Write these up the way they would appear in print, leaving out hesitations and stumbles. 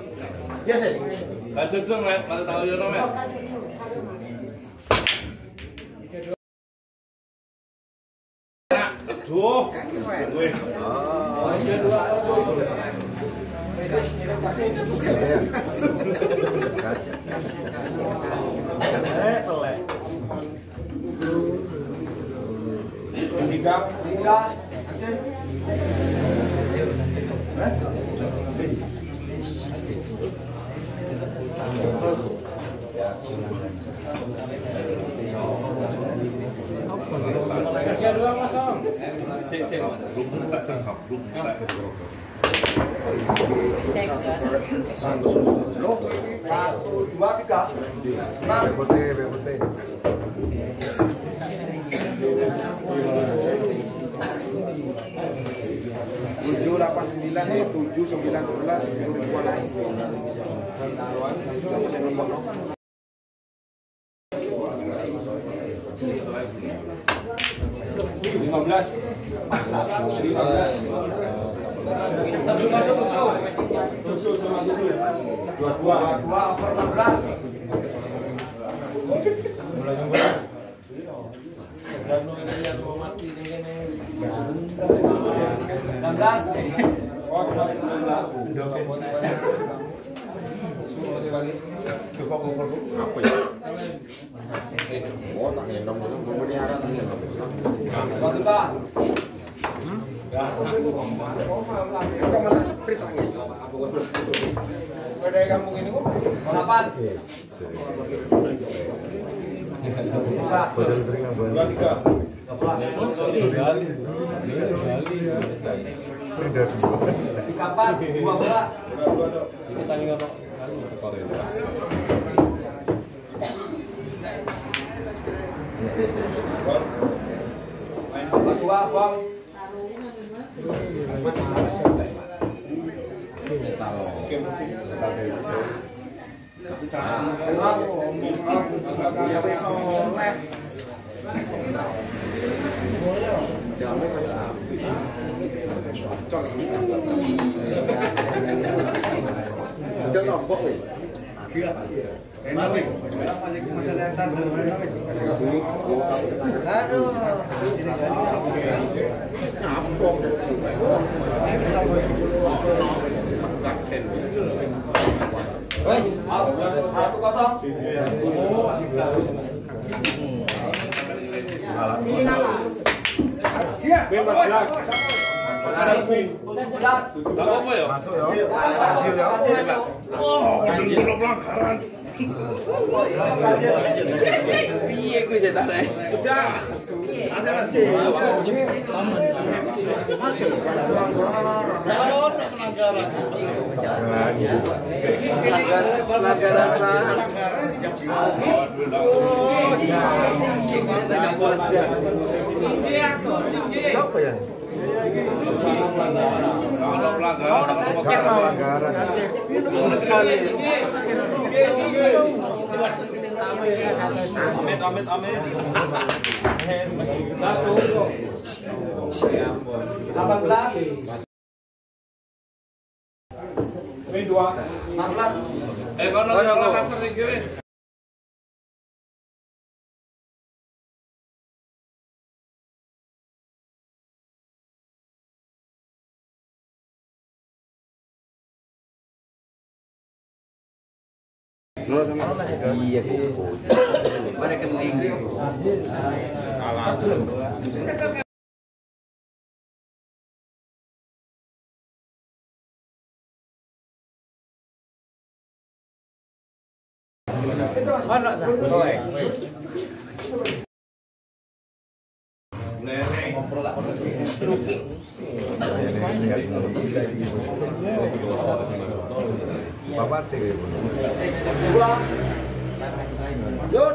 Ya sih. Lanjut dong, Met. Pada tahu ya, Met. Aduh. Tiga. Tujuh, 8, 9, 7, 9, 11, 10 ribuan lagi. 15. Apa ya? Oh, tak ngendong pemeliharaan tak ngendong. Kok malah sprint tak ngendong? Ada kampung ini kok? Kapan? Badan sering ngabang. 2, 3. Kapan? 2 bola. Ini saling apa? Dua, Bang. Masuk ya. Hasil ya. Oh, belum pelanggaran. Piye kuwi cetane? Udah. Ada lagi. Siapa ya? Pelanggaran. Amit. 18. 2, 16. Kono kasar iki. Iya kok. Mare kening iki. Ono ta? Bapak teh. Yud.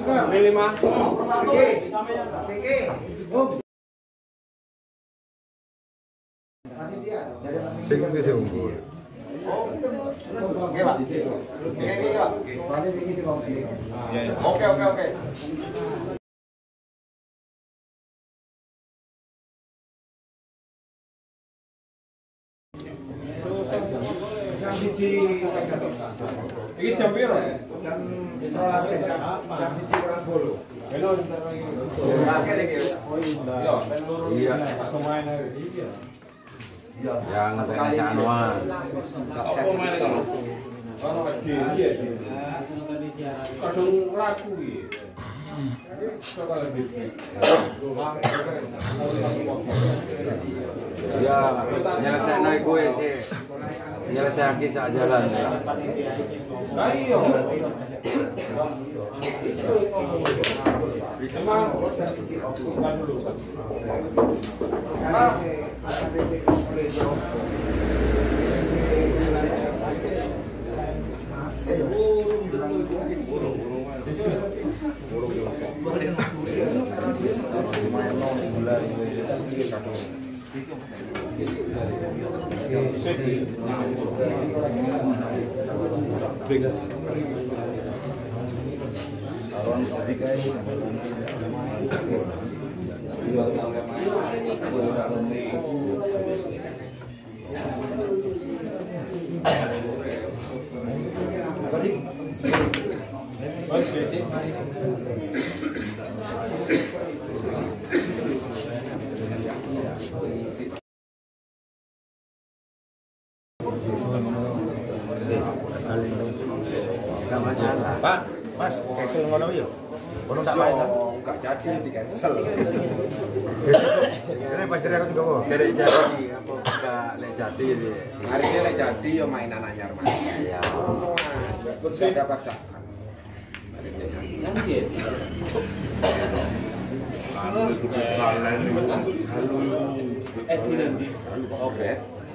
Oke. Ini jam berapa? Jam 1:10. Iya. Yang teknis anuan. Pemain kalau. Kadang laku gitu. Iya, nyelesai naik gue sih. Nyelesai kisah jalan. Ayo. Emang bukan dulu. Enggak masalah. Pak, Mas, cancel ngono ya? Ngono tak main kan? Enggak jadi di cancel. Ini pacarnya aku juga mau. Dari jadi apa enggak lek jadi ini. Hari ini lek jadi ya mainan anyar Mas. Ya. Enggak ada paksaan. Oke.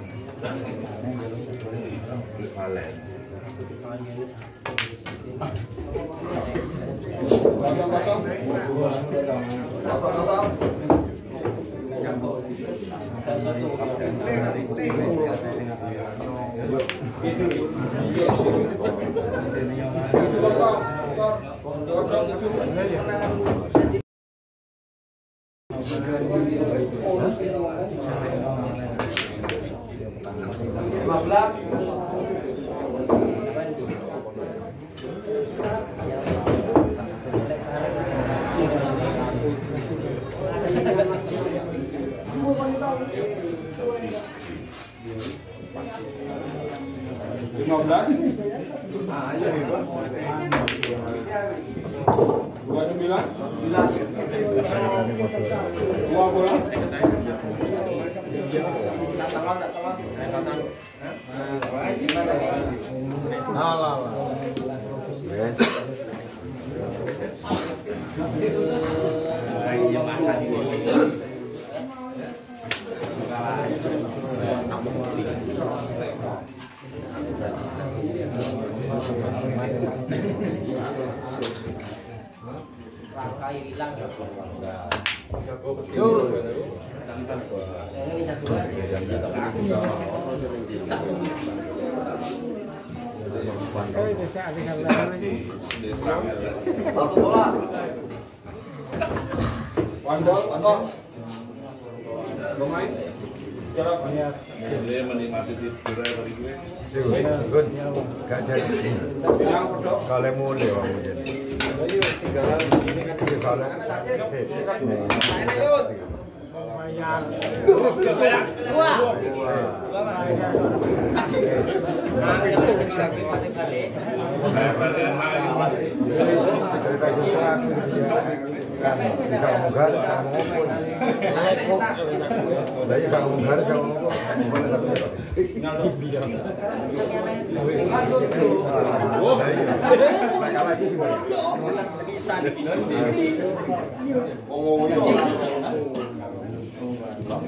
Dia menikmati tidur dari gue. Gak jadi. Kalau mulai orang jadi. Tinggalan ini kan di sana.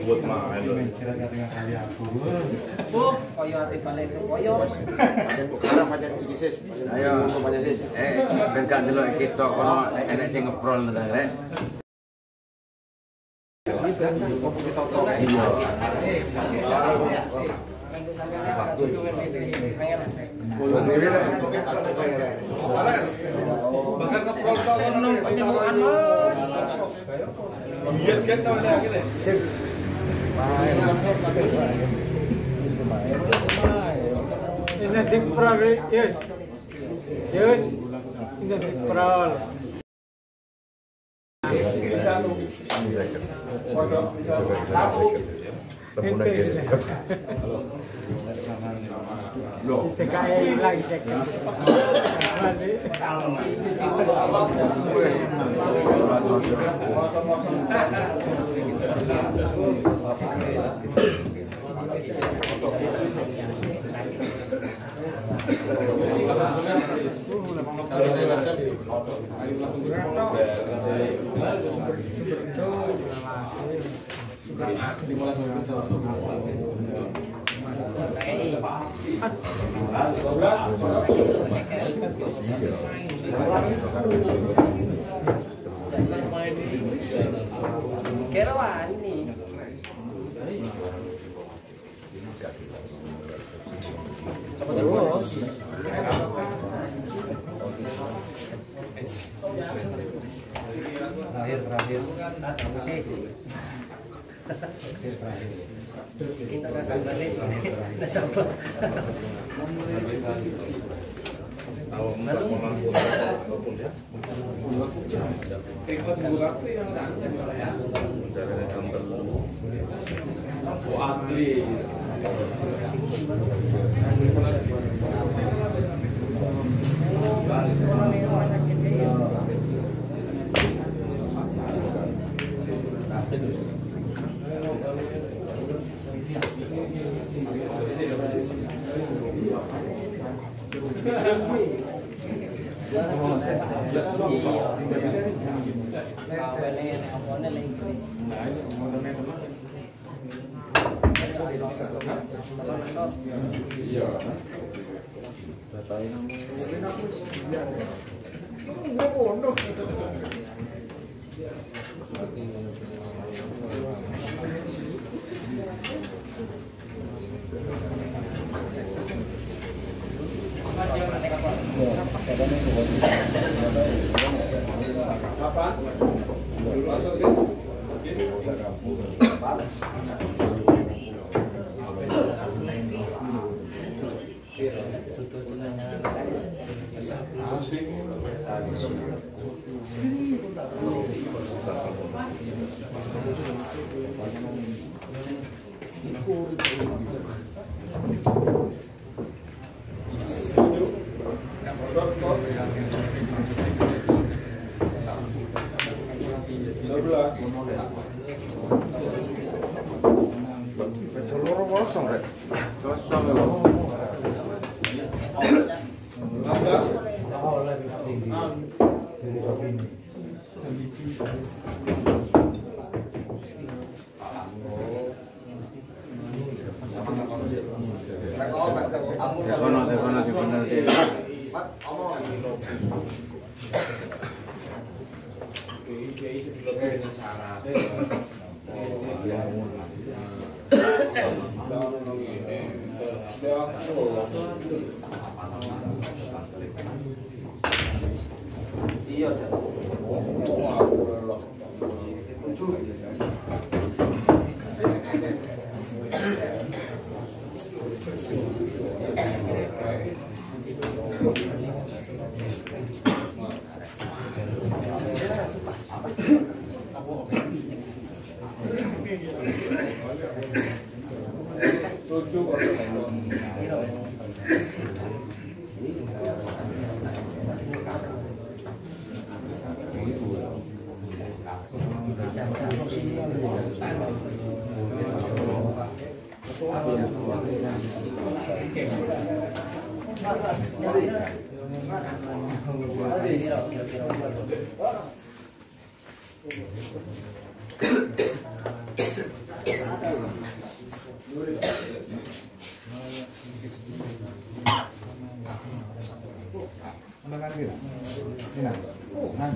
buat main. Koyo ati balik ke koyo. Pancen kok karang pancen iki sis. Ayo pancen sis. Ben gak delok iki tok kono enek sing ngeprol nang rek. Seneng penyembuhan Mas. Iya kan namanya gini. Ini diprol, yes. Yes. Ini diprol. Sekai lagi sekai. Keseruan ini. Terus. Terakhir. Apa sih? Kita nggak sabar nih, nggak sabar. Seluruh kosong, Rek. Kosong lho. Menangan dia. Ini. Nang.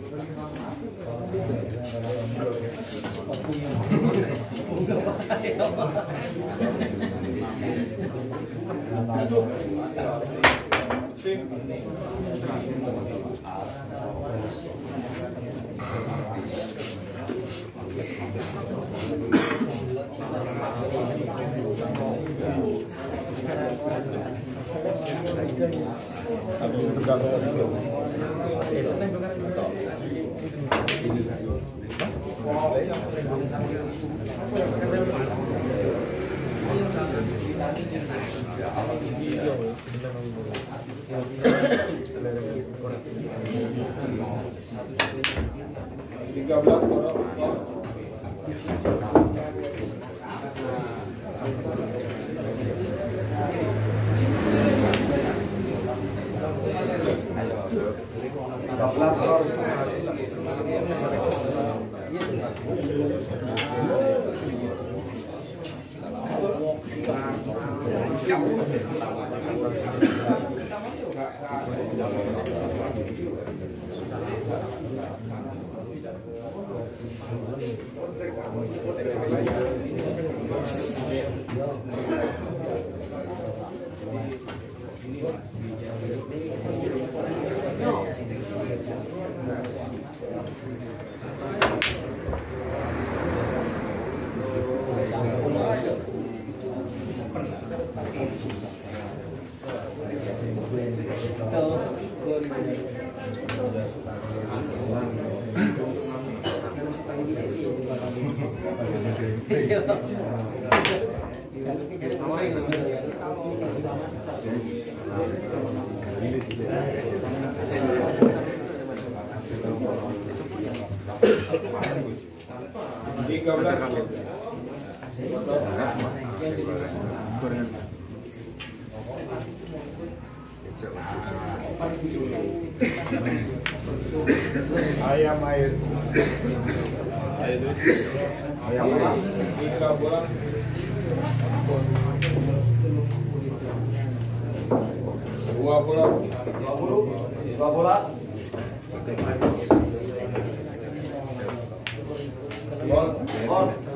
Ayam air. Ayam air. 3 bola. 2 bola. 2 bola. Gol.